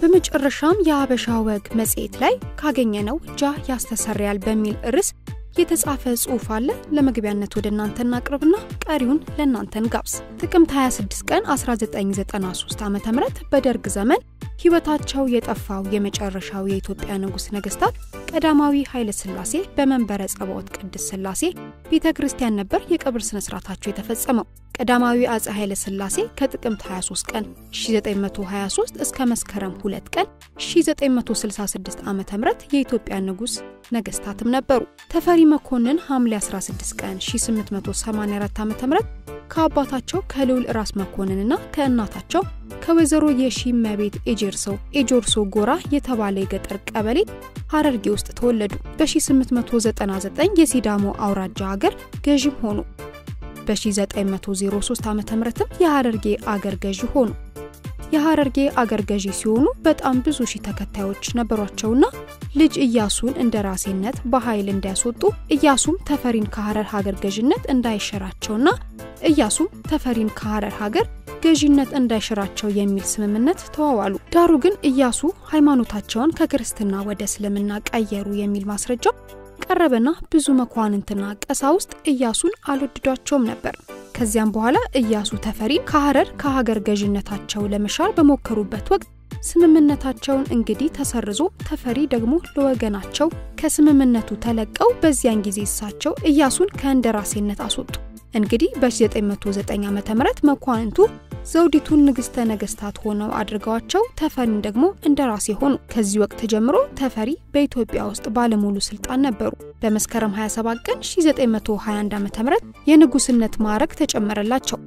በመጨረሻም የሀበሻ ወግ መጽሔት ላይ ካገኘነው ጃ ያስተሰርያል በሚል ርዕስ የተጻፈ ጽሑፍ አለ። ለመግቢያነት ወደ እናንተ እናቅርብና ቀሪውን ለእናንተ እንጋብዝ። ጥቅምት 26 ቀን 1993 ዓ.ም በደርግ ዘመን ሕይወታቸው የጠፋው የመጨረሻው የኢትዮጵያ ንጉስ ነገስታት ቀዳማዊ ኃይለ ሥላሴ በመንበረ ጸባዖት ቅድስት ሥላሴ ቤተክርስቲያን ነበር የቀብር ስነ ስርዓታቸው የተፈጸመው። ቀዳማዊ አፄ ኃይለ ሥላሴ ከጥቅምት 23 ቀን 1923 እስከ መስከረም 2 ቀን 1966 ዓ.ም የኢትዮጵያ ንጉስ ነገስታትም ነበሩ። ተፈሪ መኮንን ሐምሌ 16 ቀን 1884 ዓ.ም ከአባታቸው ከልዑል ራስ መኮንንና ከእናታቸው ከወይዘሮ የሺመቤት ኤጀርሶ ጎራ የተባለ የገጠር ቀበሌ ሐረርጌ ውስጥ ተወለዱ። በ1899 የሲዳሞ አውራጃ ሀገር ገዥም ሆኑ። በ1903 ዓ.ም የሐረርጌ አገር ገዥ ሆኑ። የሐረርጌ አገር ገዥ ሲሆኑ በጣም ብዙ ሺህ ተከታዮች ነበሯቸውና ልጅ ኢያሱን እንደራሴነት በኃይል እንዲያስወጡ ኢያሱም ተፈሪን ከሐረር ሀገር ገዥነት እንዳይሸራቸውና ኢያሱም ተፈሪን ከሐረር ሀገር ገዥነት እንዳይሸራቸው የሚል ስምምነት ተዋዋሉ። ዳሩ ግን ኢያሱ ሃይማኖታቸውን ከክርስትና ወደ እስልምና ቀየሩ የሚል ማስረጃ ቀረበና ብዙ መኳንንትና ቀሳውስት ኢያሱን አልወደዷቸውም ነበር። ከዚያም በኋላ ኢያሱ ተፈሪን ከሐረር ከሀገር ገዥነታቸው ለመሻር በመከሩበት ወቅት ስምምነታቸውን እንግዲህ ተሰርዞ ተፈሪ ደግሞ ለወገናቸው ከስምምነቱ ተለቀው በዚያን ጊዜ እሳቸው ኢያሱን ከእንደራሴነት አስወጡ። እንግዲህ በ1909 ዓ.ም መኳንንቱ ዘውዲቱን ንግስተ ነገስታት ሆነው አድርገዋቸው ተፈሪን ደግሞ እንደራሴ ሆኑ። ከዚህ ወቅት ጀምሮ ተፈሪ በኢትዮጵያ ውስጥ ባለሙሉ ስልጣን ነበሩ። በመስከረም 27 ቀን 1921 ዓ.ም የንጉስነት ማዕረግ ተጨመረላቸው።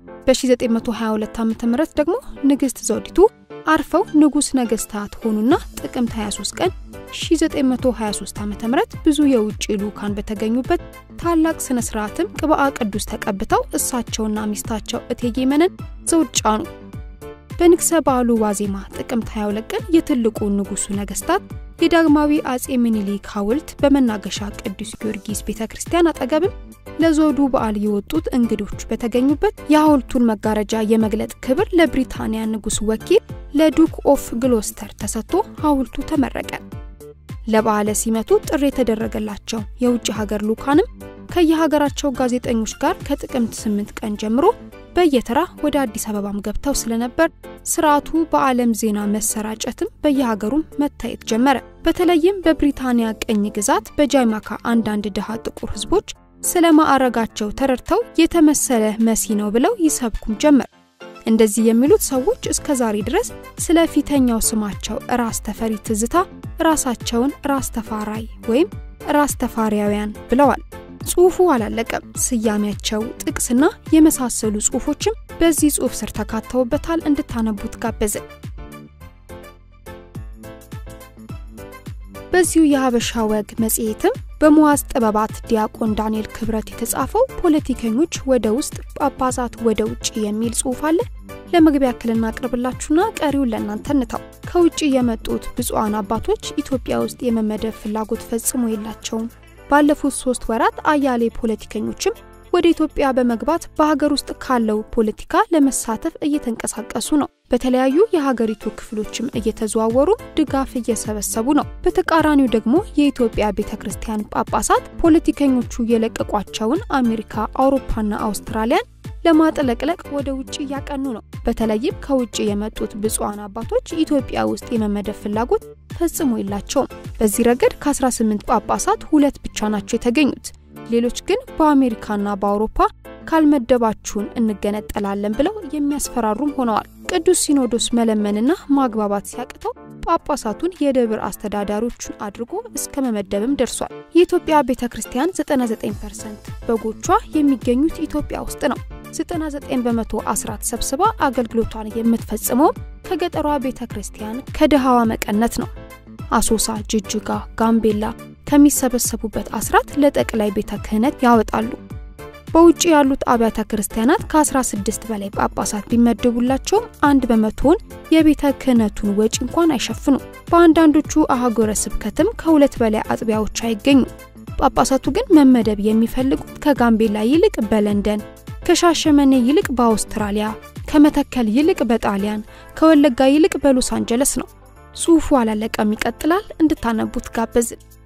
በ1922 ዓ.ም ደግሞ ንግስት ዘውዲቱ አርፈው ንጉስ ነገስታት ሆኑና ጥቅምት 23 ቀን 1923 ዓ.ም ብዙ የውጭ ልኡካን በተገኙበት ታላቅ ስነ ስርዓትም ቅብአ ቅዱስ ተቀብተው እሳቸውና ሚስታቸው እቴጌ መነን ዘውድ ጫኑ። በንግሰ በዓሉ ዋዜማ ጥቅምት 22 ቀን የትልቁ ንጉሱ ነገስታት የዳግማዊ አፄ ምኒልክ ሐውልት በመናገሻ ቅዱስ ጊዮርጊስ ቤተክርስቲያን አጠገብ ለዘውዱ በዓል የወጡት እንግዶች በተገኙበት የሐውልቱን መጋረጃ የመግለጥ ክብር ለብሪታንያ ንጉስ ወኪል ለዱክ ኦፍ ግሎስተር ተሰጥቶ ሐውልቱ ተመረቀ። ለበዓለ ሲመቱ ጥሪ የተደረገላቸው የውጭ ሀገር ልኡካንም ከየሀገራቸው ጋዜጠኞች ጋር ከጥቅምት 8 ቀን ጀምሮ በየተራ ወደ አዲስ አበባም ገብተው ስለነበር ስርዓቱ በዓለም ዜና መሰራጨትም በየሀገሩም መታየት ጀመረ። በተለይም በብሪታንያ ቅኝ ግዛት በጃማይካ አንዳንድ ድሃ ጥቁር ህዝቦች ስለማዕረጋቸው ተረድተው የተመሰለ መሲ ነው ብለው ይሰብኩም ጀመር። እንደዚህ የሚሉት ሰዎች እስከዛሬ ድረስ ስለፊተኛው ስማቸው ራስ ተፈሪ ትዝታ ራሳቸውን ራስ ተፋራይ ወይም ራስ ተፋሪያውያን ብለዋል። ጽሑፉ አላለቀም። ስያሜያቸው ጥቅስና የመሳሰሉ ጽሑፎችም በዚህ ጽሑፍ ስር ተካተውበታል። እንድታነቡት ጋበዘ። በዚሁ የሀበሻ ወግ መጽሔትም በመዋዝ ጥበባት ዲያቆን ዳንኤል ክብረት የተጻፈው ፖለቲከኞች ወደ ውስጥ ጳጳሳት ወደ ውጭ የሚል ጽሑፍ አለ። ለመግቢያ ክልና አቅርብላችሁና ቀሪውን ለእናንተ እንተው። ከውጭ የመጡት ብፁዓን አባቶች ኢትዮጵያ ውስጥ የመመደብ ፍላጎት ፈጽሞ የላቸውም። ባለፉት 3 ወራት አያሌ ፖለቲከኞችም ወደ ኢትዮጵያ በመግባት በሀገር ውስጥ ካለው ፖለቲካ ለመሳተፍ እየተንቀሳቀሱ ነው። በተለያዩ የሀገሪቱ ክፍሎችም እየተዘዋወሩ ድጋፍ እየሰበሰቡ ነው። በተቃራኒው ደግሞ የኢትዮጵያ ቤተክርስቲያን ጳጳሳት ፖለቲከኞቹ የለቀቋቸውን አሜሪካ፣ አውሮፓና አውስትራሊያን ለማጥለቅለቅ ወደ ውጭ ያቀኑ ነው። በተለይም ከውጭ የመጡት ብፁዓን አባቶች ኢትዮጵያ ውስጥ የመመደብ ፍላጎት ፈጽሞ የላቸውም። በዚህ ረገድ ከ18 ጳጳሳት 2 ብቻ ናቸው የተገኙት። ሌሎች ግን በአሜሪካና በአውሮፓ ካልመደባችሁን እንገነጠላለን ብለው የሚያስፈራሩም ሆነዋል። ቅዱስ ሲኖዶስ መለመንና ማግባባት ሲያቅተው ጳጳሳቱን የደብር አስተዳዳሪዎችን አድርጎ እስከ መመደብም ደርሷል። የኢትዮጵያ ቤተክርስቲያን 99% በጎቿ የሚገኙት ኢትዮጵያ ውስጥ ነው። 99% አስራት ሰብስባ አገልግሎቷን የምትፈጽመው ከገጠሯ ቤተክርስቲያን ከደሃዋ መቀነት ነው። አሶሳ፣ ጅጅጋ፣ ጋምቤላ ከሚሰበሰቡበት አስራት ለጠቅላይ ቤተ ክህነት ያወጣሉ። በውጪ ያሉት አብያተ ክርስቲያናት ከ16 በላይ ጳጳሳት ቢመደቡላቸው 1% የቤተ ክህነቱን ወጪ እንኳን አይሸፍኑ። በአንዳንዶቹ አህጉረ ስብከትም ከ2 በላይ አጥቢያዎች አይገኙ። ጳጳሳቱ ግን መመደብ የሚፈልጉት ከጋምቤላ ይልቅ በለንደን፣ ከሻሸመኔ ይልቅ በአውስትራሊያ፣ ከመተከል ይልቅ በጣሊያን፣ ከወለጋ ይልቅ በሎስ አንጀለስ ነው። ጽሑፉ አላለቀም ይቀጥላል እንድታነቡት ጋበዝን